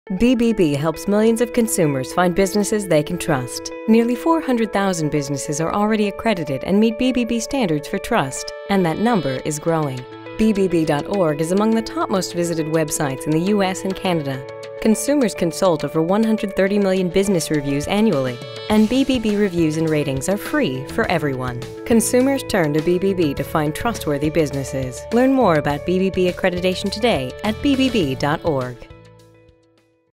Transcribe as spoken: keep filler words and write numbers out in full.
B B B helps millions of consumers find businesses they can trust. Nearly four hundred thousand businesses are already accredited and meet B B B standards for trust, and that number is growing. B B B dot org is among the top most visited websites in the U S and Canada. Consumers consult over one hundred thirty million business reviews annually, and B B B reviews and ratings are free for everyone. Consumers turn to B B B to find trustworthy businesses. Learn more about B B B accreditation today at B B B dot org.